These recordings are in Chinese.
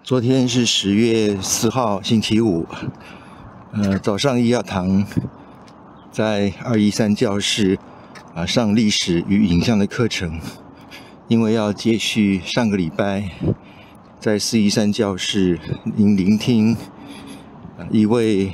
昨天是10月4号，星期五。早上一堂在213教室上历史与影像的课程，因为要接续上个礼拜在413教室聆听一位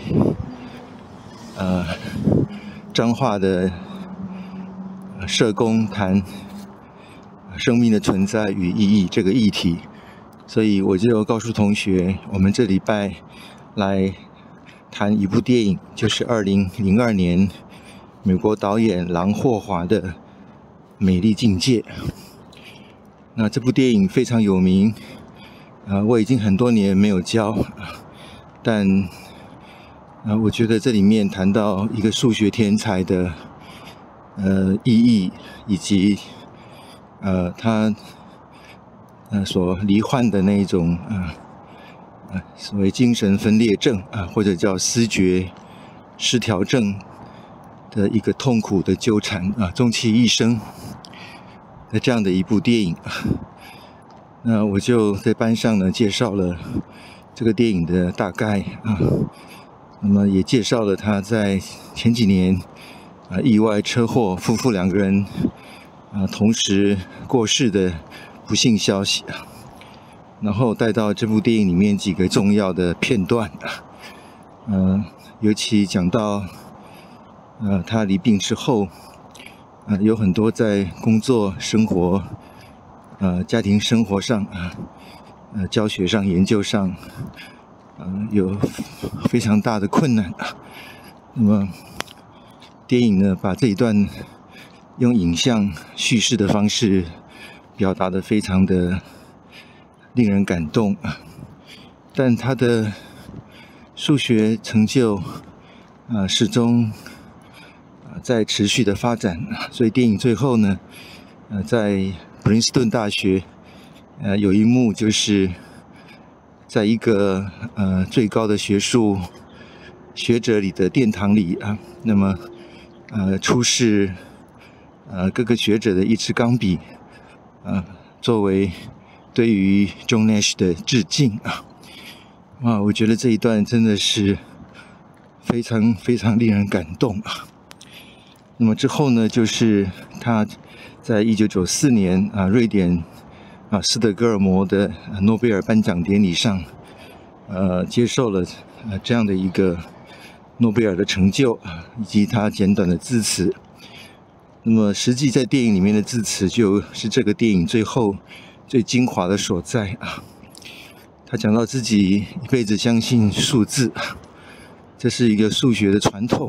彰化的社工谈生命的存在与意义这个议题，所以我就告诉同学，我们这礼拜来谈一部电影，就是2002年美国导演郎霍华的《美丽境界》。那这部电影非常有名，我已经很多年没有教，但我觉得这里面谈到一个数学天才的意义，以及他所罹患的那种所谓精神分裂症或者叫思觉失调症的一个痛苦的纠缠终其一生的这样的一部电影。那我就在班上呢介绍了这个电影的大概那么也介绍了他在前几年意外车祸，夫妇两个人同时过世的不幸消息，然后带到这部电影里面几个重要的片段，尤其讲到他离病之后，有很多在工作、生活、家庭生活上教学上、研究上有非常大的困难。那么电影呢，把这一段用影像叙事的方式表达得非常的令人感动，但他的数学成就始终在持续的发展，所以电影最后呢，在普林斯顿大学有一幕就是在一个最高的学术学者里的殿堂里那么出示各个学者的一支钢笔作为对于 John Nash 的致敬我觉得这一段真的是非常非常令人感动那么之后呢，就是他在1994年瑞典斯德哥尔摩的诺贝尔颁奖典礼上接受了这样的一个诺贝尔的成就以及他简短的致辞。那么实际在电影里面的致辞就是这个电影最后最精华的所在他讲到自己一辈子相信数字，这是一个数学的传统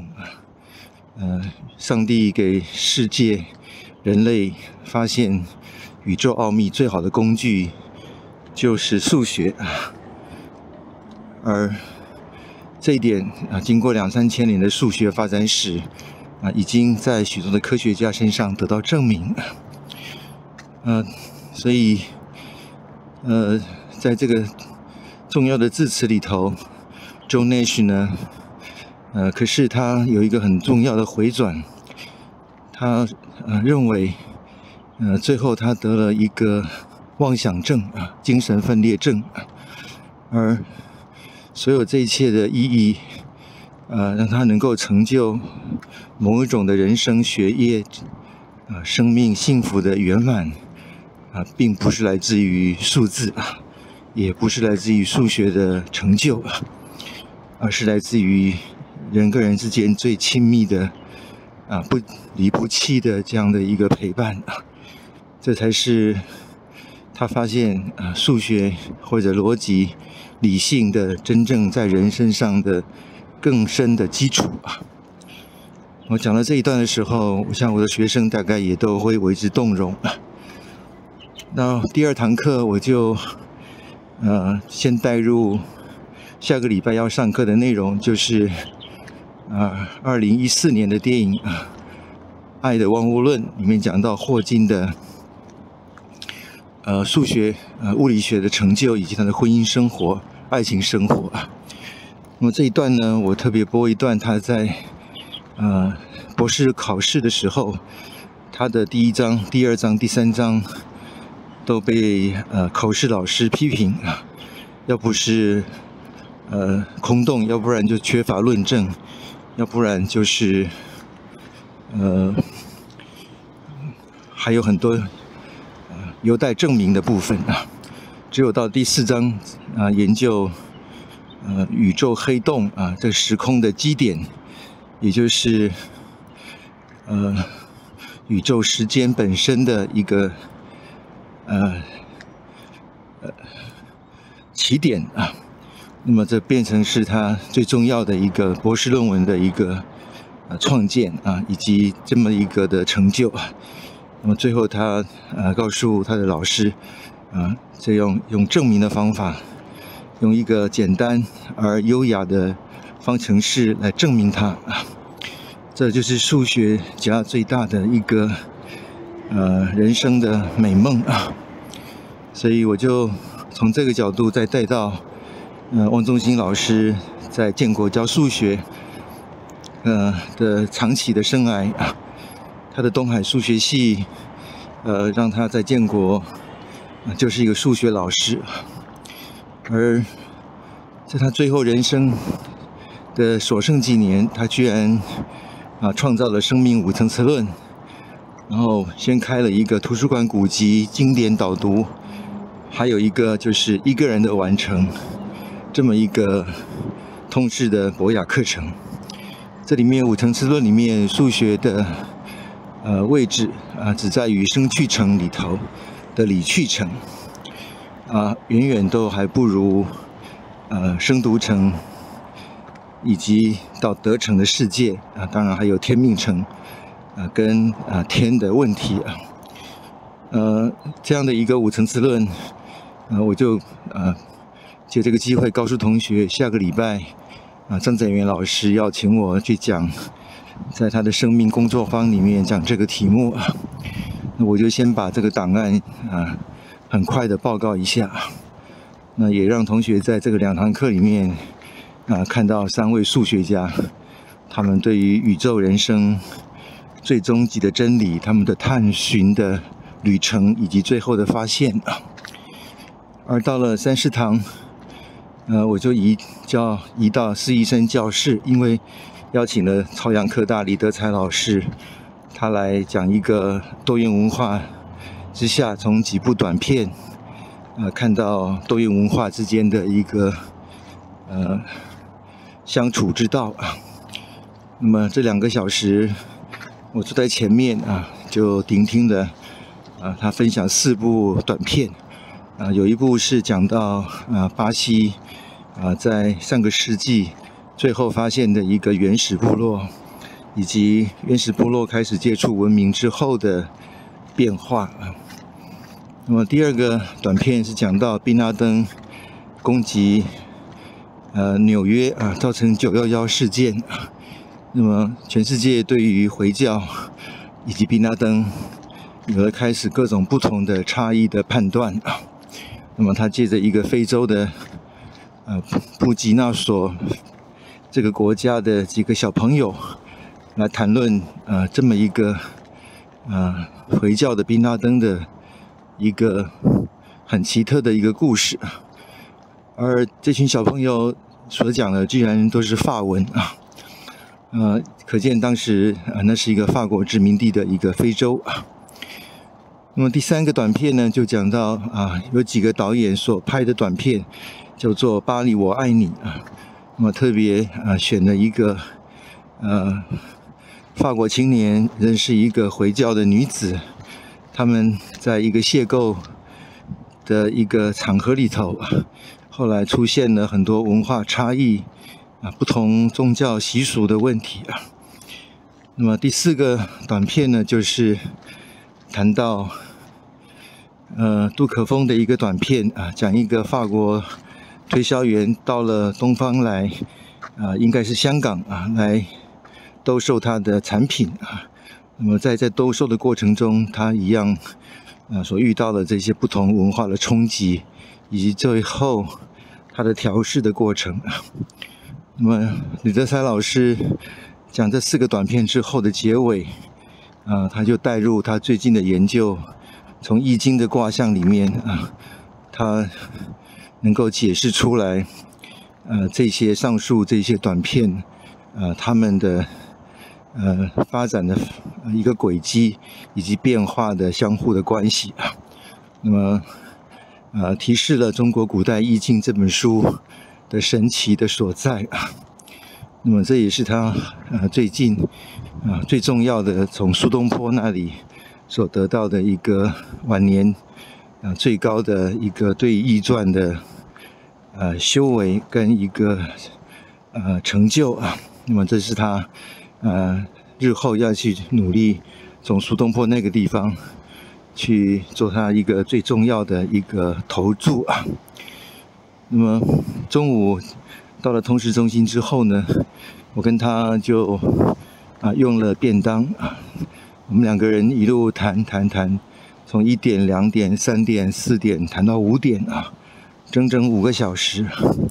上帝给世界人类发现宇宙奥秘最好的工具就是数学而这一点经过2-3千年的数学发展史已经在许多的科学家身上得到证明所以在这个重要的致辞里头 John Nash 呢可是他有一个很重要的回转，他认为最后他得了一个妄想症精神分裂症而所有这一切的意义让他能够成就某一种的人生学业生命幸福的圆满并不是来自于数字也不是来自于数学的成就而是来自于人跟人之间最亲密的不离不弃的这样的一个陪伴这才是他发现数学或者逻辑理性的真正在人身上的更深的基础我讲到这一段的时候，我想我的学生大概也都会为之动容那第二堂课我就先带入下个礼拜要上课的内容，就是2014年的电影《爱的万物论》里面讲到霍金的数学物理学的成就以及他的婚姻生活、爱情生活那么这一段呢，我特别播一段他在博士考试的时候，他的第1章、第2章、第3章都被考试老师批评要不是空洞，要不然就缺乏论证，要不然就是还有很多有待证明的部分啊。只有到第4章研究宇宙黑洞这个时空的基点，也就是宇宙时间本身的一个起点啊。那么这变成是他最重要的一个博士论文的一个创建以及这么一个的成就啊。那么最后他告诉他的老师这样用证明的方法，用一个简单而优雅的方程式来证明它这就是数学家最大的一个人生的美梦所以我就从这个角度再带到汪宗兴老师在建国教数学的长期的生涯他的东海数学系让他在建国就是一个数学老师，而在他最后人生的所剩几年，他居然创造了生命5层次论，然后先开了一个图书馆古籍经典导读，还有一个就是一个人的完成这么一个通识的博雅课程。这里面5层次论里面数学的位置只在于生去程里头的理去程远远都还不如生读程以及到得程的世界当然还有天命程跟天的问题这样的一个5层次论我就借这个机会告诉同学，下个礼拜张载元老师要请我去讲，在他的生命工作坊里面讲这个题目那我就先把这个档案很快的报告一下，那也让同学在这个2堂课里面看到3位数学家他们对于宇宙人生最终极的真理他们的探寻的旅程以及最后的发现而到了3、4堂我就移到施医生教室，因为邀请了朝阳科大李德才老师，他来讲一个多元文化之下从几部短片看到多元文化之间的一个相处之道那么这2个小时我坐在前面就聆听了他分享4部短片有一部是讲到巴西在上个世纪最后发现的一个原始部落，以及原始部落开始接触文明之后的变化那么第2个短片是讲到宾拉登攻击纽约造成911事件那么全世界对于回教以及宾拉登有了开始各种不同的差异的判断那么他借着一个非洲的布吉纳索这个国家的几个小朋友来谈论这么一个回教的宾拉登的一个很奇特的一个故事而这群小朋友所讲的居然都是法文可见当时那是一个法国殖民地的一个非洲那么第3个短片呢就讲到有几个导演所拍的短片叫做巴黎我爱你那么特别选了一个法国青年认识一个回教的女子，他们在一个邂逅的一个场合里头后来出现了很多文化差异不同宗教习俗的问题那么第4个短片呢就是谈到杜可风的一个短片讲一个法国推销员到了东方来应该是香港来兜售他的产品那么在兜售的过程中他一样所遇到的这些不同文化的冲击以及最后他的调试的过程那么李德才老师讲这4个短片之后的结尾他就带入他最近的研究，从易经的卦象里面他能够解释出来，这些上述这些短片，他们的发展的一个轨迹以及变化的相互的关系。那么提示了《中国古代易经》这本书的神奇的所在。那么这也是他最近最重要的从苏东坡那里所得到的一个晚年最高的一个对易传的修为跟一个成就。那么这是他日后要去努力从苏东坡那个地方去做他一个最重要的一个投注。那么中午到了通识中心之后呢，我跟他就用了便当，我们两个人一路谈，从1点、2点、3点、4点谈到5点整整5个小时。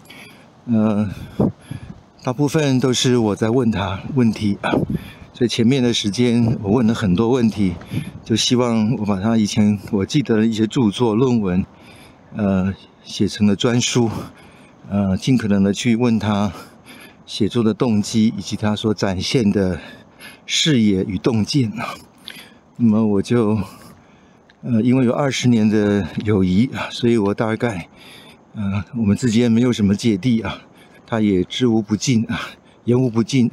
大部分都是我在问他问题所以前面的时间我问了很多问题，就希望我把他以前我记得的一些著作论文写成了专书，尽可能的去问他写作的动机以及他所展现的视野与洞见。那么我就因为有20年的友谊所以我大概我们之间没有什么芥蒂他也知无不尽言无不尽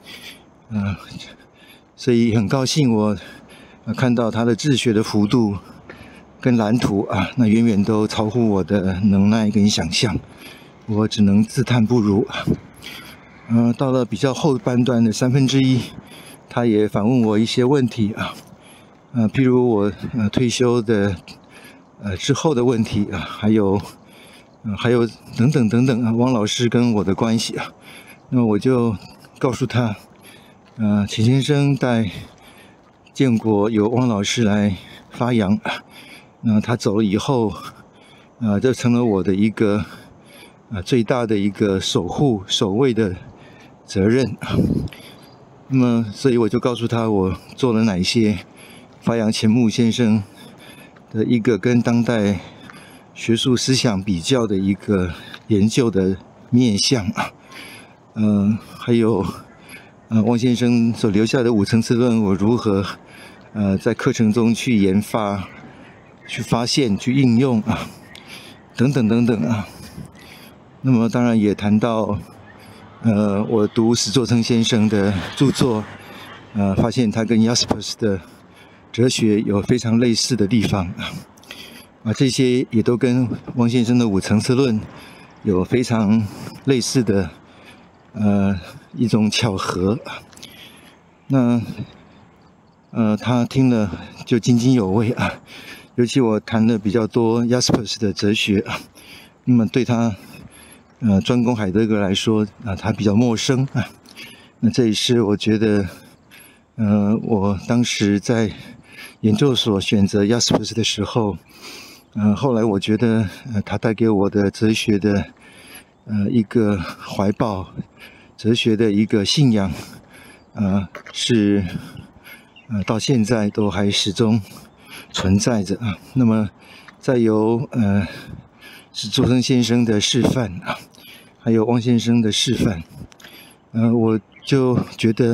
所以很高兴我看到他的治学的幅度跟蓝图那远远都超乎我的能耐跟想象，我只能自叹不如。到了比较后半段的1/3，他也反问我一些问题譬如我退休的之后的问题还有等等汪老师跟我的关系那么我就告诉他钱先生在建国由汪老师来发扬，那他走了以后这成了我的一个最大的一个守卫的责任。那么所以我就告诉他我做了哪一些发扬钱穆先生的一个跟当代学术思想比较的一个研究的面向还有汪先生所留下的5层次论，我如何在课程中去研发、去发现、去应用等等那么当然也谈到我读史作成先生的著作发现他跟 Jaspers 的哲学有非常类似的地方这些也都跟汪先生的5层次论有非常类似的一种巧合。那他听了就津津有味尤其我谈的比较多 Jaspers 的哲学那么对他专攻海德格来说他比较陌生那这也是我觉得我当时在研究所选择 Jaspers 的时候后来我觉得他带给我的哲学的一个怀抱，哲学的一个信仰是到现在都还始终存在着那么再由史作成先生的示范还有汪先生的示范我就觉得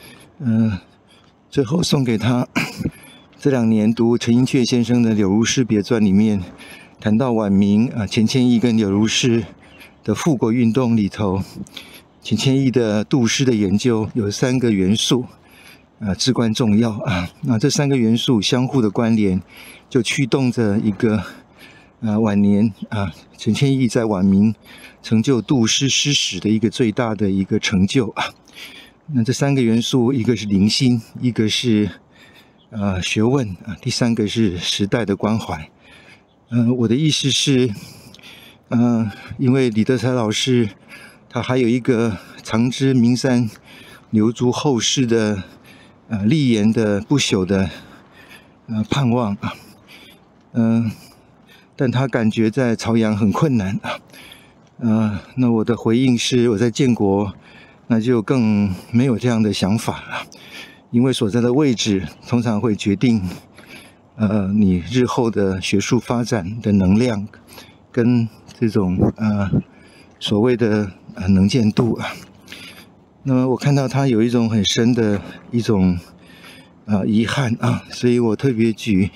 最后送给他这2年读陈寅恪先生的《柳如是别传》里面谈到晚明钱谦益跟柳如是的复国运动里头，钱谦益的杜诗的研究有3个元素至关重要那这3个元素相互的关联就驱动着一个晚年钱谦益在晚明成就杜诗诗史的一个最大的一个成就那这3个元素一个是灵心，一个是学问第3个是时代的关怀我的意思是因为李德才老师他还有一个长知名山留足后世的立言的不朽的盼望但他感觉在朝阳很困难那我的回应是我在建国那就更没有这样的想法了因为所在的位置通常会决定你日后的学术发展的能量跟这种所谓的能见度啊。那么我看到他有一种很深的一种遗憾啊，所以我特别举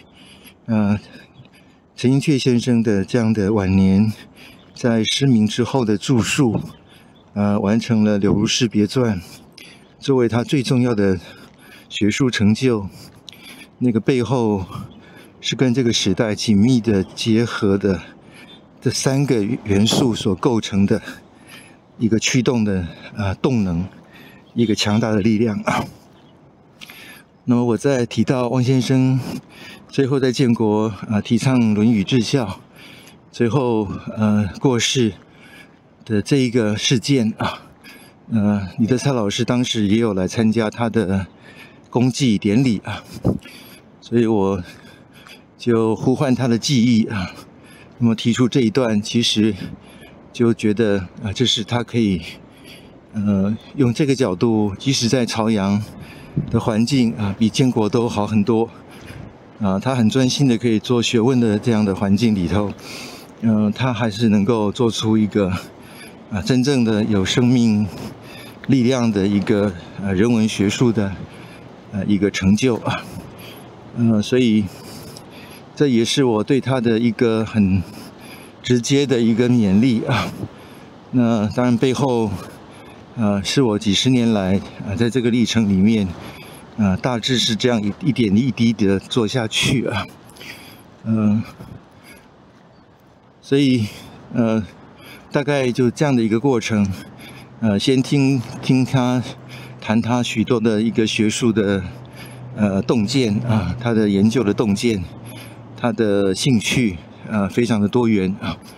陈寅恪先生的这样的晚年在失明之后的著述，完成了《柳如是别传》，作为他最重要的学术成就。那个背后是跟这个时代紧密的结合的这3个元素所构成的一个驱动的动能，一个强大的力量。那么我在提到汪先生最后在建国提倡《论语》治校，最后过世的这一个事件李德灿老师当时也有来参加他的公祭典礼所以我就呼唤他的记忆那么提出这一段，其实就觉得这是他可以用这个角度，即使在朝阳的环境比建国都好很多他很专心的可以做学问的这样的环境里头，他还是能够做出一个真正的有生命力量的一个人文学术的一个成就所以这也是我对他的一个很直接的一个勉励那当然背后是我几十年来在这个历程里面大致是这样一点一滴的做下去所以大概就这样的一个过程先听他谈他许多的一个学术的洞见他的研究的洞见，他的兴趣非常的多元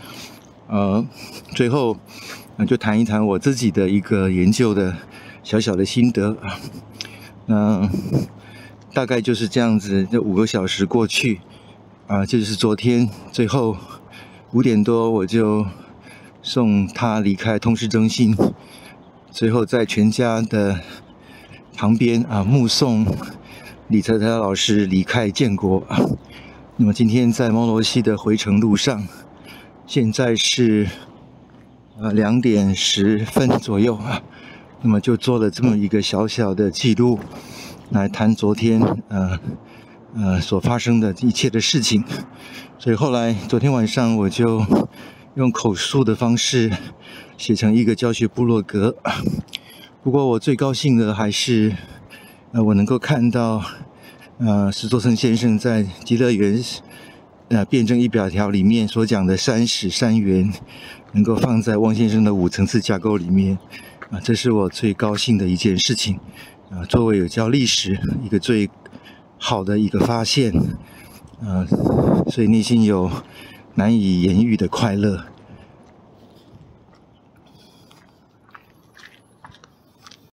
最后就谈一谈我自己的一个研究的小小的心得那大概就是这样子，这5个小时过去就是昨天最后5点多我就送他离开通识中心，最后在全家的旁边目送李德灿老师离开建国那么今天在猫罗溪的回程路上，现在是2点10分左右那么就做了这么一个小小的记录，来谈昨天所发生的一切的事情。所以后来昨天晚上我就用口述的方式写成一个教学部落格。不过我最高兴的还是我能够看到史作成先生在极乐园辩证一表条里面所讲的3始3源能够放在汪先生的5层次架构里面这是我最高兴的一件事情作为有教历史一个最好的一个发现所以内心有难以言喻的快乐。